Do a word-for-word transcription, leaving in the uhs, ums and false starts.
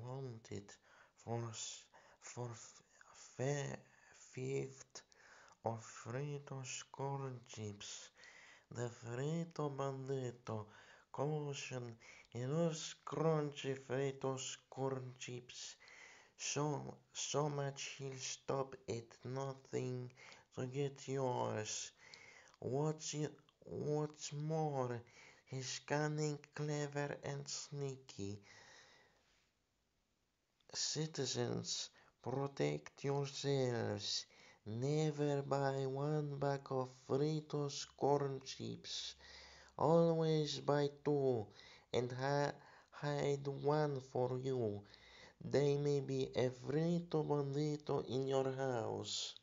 hunted for s- for f- fe- fifth of Fritos corn chips. The Frito Bandito collection in those crunchy Fritos corn chips. So, so much he'll stop at nothing to get yours. What's, y- what's more, he's cunning, clever, and sneaky. Citizens, protect yourselves. Never buy one bag of Fritos corn chips. Always buy two and ha- hide one for you. There may be a Frito Bandito in your house.